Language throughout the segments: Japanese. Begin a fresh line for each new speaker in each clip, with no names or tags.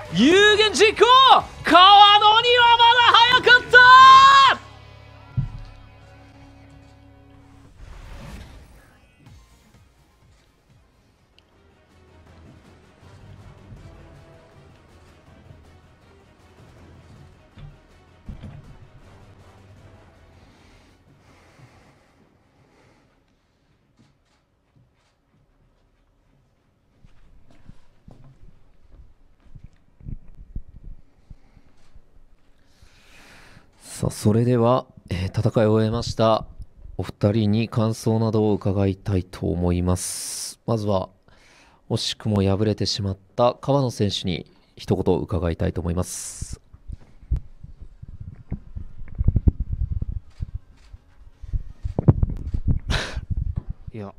有言実行。川野にはまだ早かった。さあ、それでは、戦いを終えましたお二人に感想などを伺いたいと思います。まずは惜しくも敗れてしまった川野選手に一言伺いたいと思います。
いや、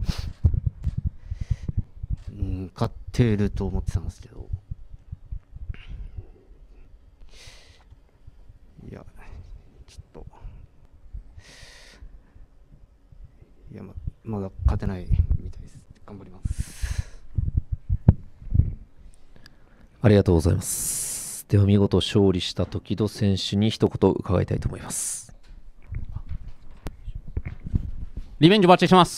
勝ってると思ってたんですけど、いや、ちょっと、いや、まだ勝てないみたいです。頑張ります。
ありがとうございます。では見事勝利した時戸選手に一言伺いたいと思います。
リベンジお待ちしてます。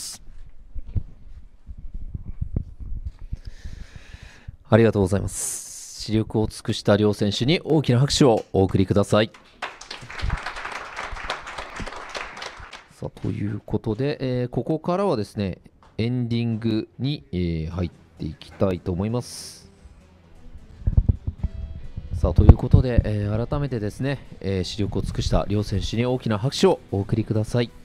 ありがとうございます。視力を尽くした両選手に大きな拍手をお送りください。さあ、ということで、ここからはですね、エンディングに、入っていきたいと思います。さあ、ということで、改めてですね、視力を尽くした両選手に大きな拍手をお送りください。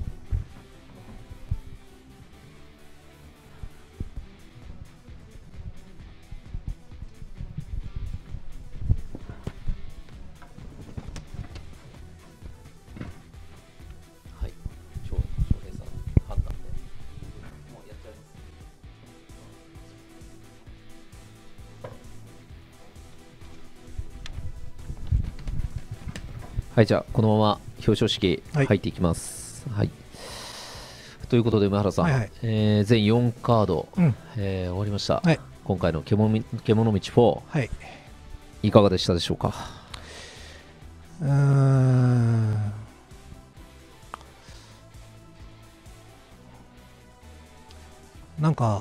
はい、じゃあこのまま表彰式入っていきます。はい、ということで梅原さん、全4カード、終わりました、今回の獣道4、いかがでしたでしょうか。
なんか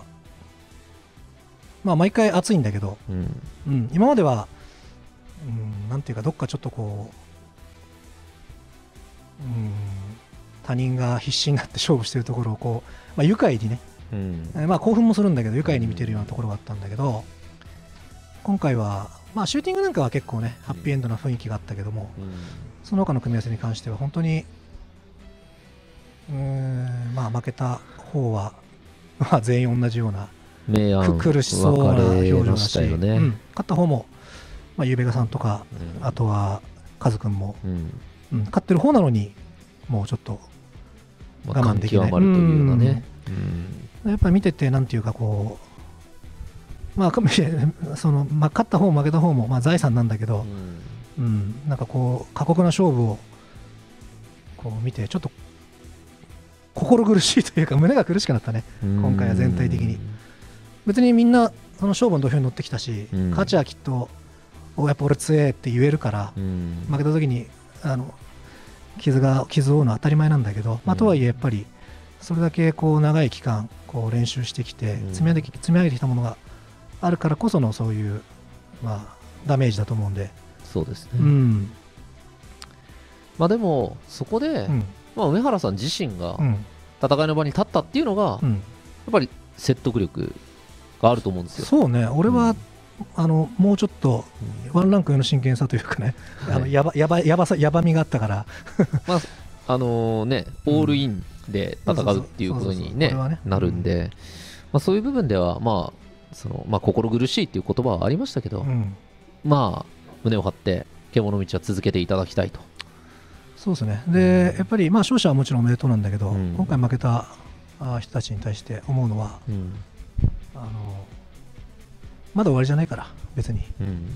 毎回熱いんだけど、今までは、なんていうかどっかちょっとこう他人が必死になって勝負してるところをこう、愉快にね、興奮もするんだけど愉快に見てるようなところがあったんだけど、今回は、シューティングなんかは結構ねハッピーエンドな雰囲気があったけども、その他の組み合わせに関しては本当に負けた方は、全員同じような苦しそうな表情だし、勝った方も、ゆうべがさんとか、あとはカズくんも、勝ってる方なのにもうちょっっと我慢できない、やっぱり見ててなんていうかこう、その勝った方も負けた方も財産なんだけど、なんかこう過酷な勝負をこう見てちょっと心苦しいというか胸が苦しくなったね、今回は全体的に。別にみんなその勝負の土俵に乗ってきたし、勝ちはきっとやっぱ俺強えって言えるから、負けた時に傷を負うのは当たり前なんだけど、とはいえやっぱりそれだけこう長い期間こう練習してきて積み上げてきたものがあるからこそのそういうダメージだと思うんで。
そうですね、でもそこで、梅原さん自身が戦いの場に立ったっていうのが、やっぱり説得力があると思うんですよ。
そうね、俺はもうちょっとワンランク上の真剣さというかね、やばみがあったから
オールインで戦うっていうことになるんで、そういう部分では心苦しいっていう言葉はありましたけど、胸を張って獣道は続けていただきたいと。
そうですね。でやっぱり勝者はもちろんおめでとうなんだけど、今回負けた人たちに対して思うのは、まだ終わりじゃないから別に、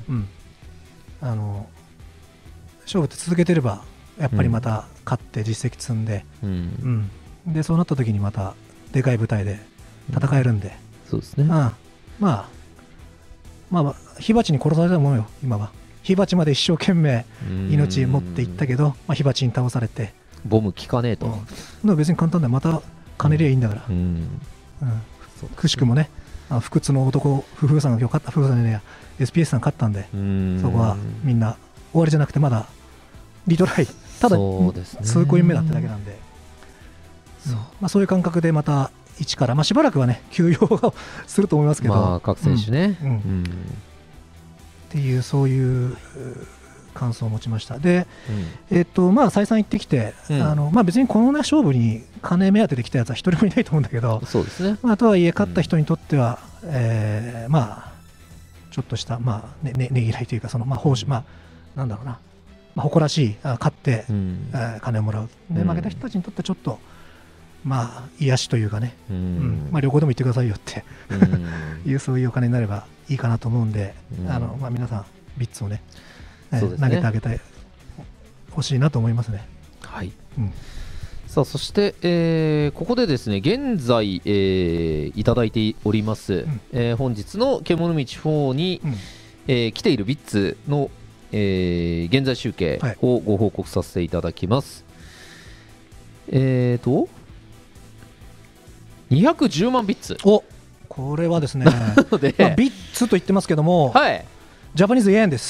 勝負って続けてればやっぱりまた勝って実績積んで、でそうなった時にまたでかい舞台で戦えるんで、
そうですね。
火鉢に殺されたものよ今は。火鉢まで一生懸命命持っていったけど、火鉢に倒されて
ボム効かねえと、
うん、別に簡単だよ、また金りゃいいんだから、くしくもね不屈の男夫婦さんが勝った、夫婦さんね SPS さん勝ったんで、そこはみんな終わりじゃなくてまだリトライ、ただ数コイン目だっただけなんで、そういう感覚でまた一から、しばらくはね休養をすると思いますけど、
各選手ね、
っていうそういう感想を持ちました。で、再三言ってきて、別にこの、ね、勝負に金目当てで来たやつは一人もいないと思うんだけど、
そうですね。
とはいえ勝った人にとっては、ちょっとした、ねぎらいというか、報酬、なんだろうな、誇らしい、勝って、金をもらう。で、負けた人たちにとってはちょっと、癒しというかね、旅行でも行ってくださいよっていう、そういうお金になればいいかなと思うんで、皆さん、ビッツをね、投げてあげたい、欲しいなと思いますね。
はい。さあ、そして、ここでですね、現在、いただいております、本日の獣道4に、来ているビッツの、現在集計をご報告させていただきます。210万ビッツ。
お、これはですね、ビッツと言ってますけども、ジャパニーズ円です。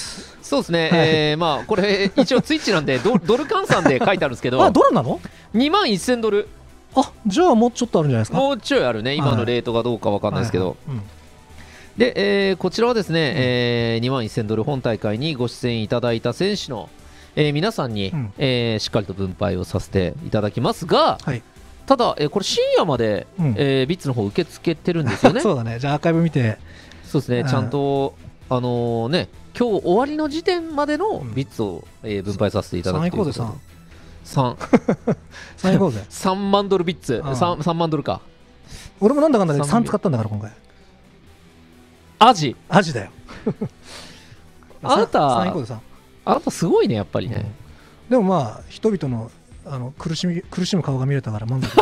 そうですね、これ一応ツイッチなんでドル換算で書いてあるんですけど、
ドルなの
？2万1000ドル。
じゃあもうちょっとあるんじゃないですか。
もうちょいあるね、今のレートがどうか分かんないですけど。で、こちらはですね、2万1000ドル本大会にご出演いただいた選手の、皆さんに、しっかりと分配をさせていただきますが、ただ、これ深夜まで、ビッツの方受け付けてるんですよね。
そうだね。じゃあアーカイブ見て。
そうですね。ちゃんと今日終わりの時点までのビッツを、分配させていただくということで。3
行こうぜ。
3万ドルビッツ、3万ドルか。
俺もなんだかんだで3使ったんだから今回。
アジ
だよ。
あなたすごいね、やっぱりね。
でも人々の苦しむ顔が見れたから満足です。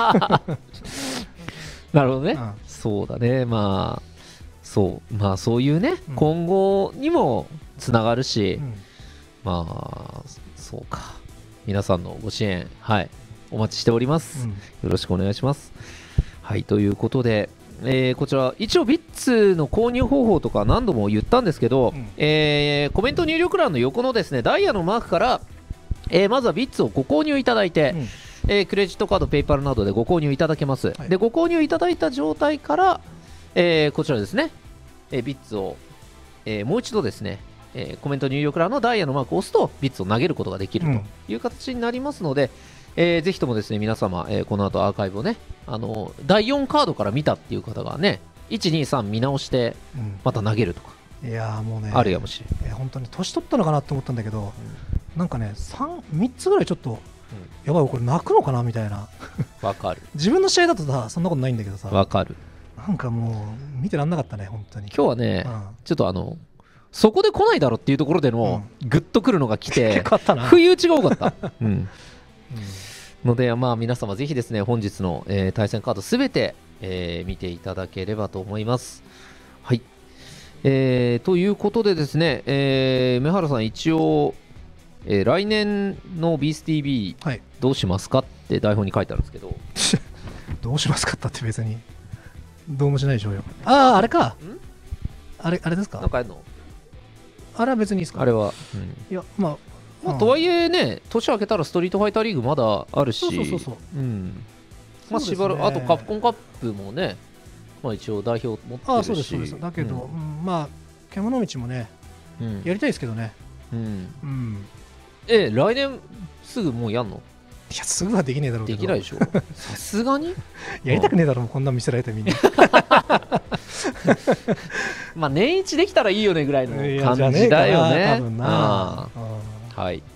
なるほどね。そうだね。そういうね、今後にもつながるし、そうか。皆さんのご支援、お待ちしております。よろしくお願いします。はい、ということで、こちら一応ビッツの購入方法とか何度も言ったんですけど、コメント入力欄の横のですねダイヤのマークから、まずはビッツをご購入いただいて、クレジットカード、ペイパルなどでご購入いただけます。で、ご購入いただいた状態から、こちらですね、ビッツを、もう一度ですね、コメント入力欄のダイヤのマークを押すとビッツを投げることができるという形になりますので、ぜひともですね皆様、この後アーカイブをね第4カードから見たっていう方がね1、2、3見直してまた投げるとか、
いやもうね
あるやもしれない。
本当に年取ったのかなと思ったんだけど、なんかね3つぐらいちょっと、やばいこれ泣くのかなみたいな。
わかる。
自分の試合だとさそんなことないんだけどさ。
わかる。
なんかもう見てらんなかったね本当に。
今日はね、ちょっとそこで来ないだろっていうところでのグッとくるのが来て、不意打ちが多かった。ので皆様ぜひですね本日の、対戦カードすべて、見ていただければと思います。はい、ということでですね、梅原さん一応、来年のビース TV どうしますかって台本に書いてあるんですけど
どうしますかって別にどうもしないでしょうよ。あれかあれですか。
なんかやるの
あれは別にいいですか。
あれは、
いや
とはいえね年明けたらストリートファイターリーグまだあるし、しばらくあとカプコンカップもね、一応代表持ってるし、
そうですだけど、獣道もね、やりたいですけどね。
来年すぐもうやんの？
いやすぐはできねえだろうけど。
できないでしょ。さすがに
やりたくねえだろうこんな見せられてみんな。
年一できたらいいよねぐらいの感じだよね。
多分な。
はい。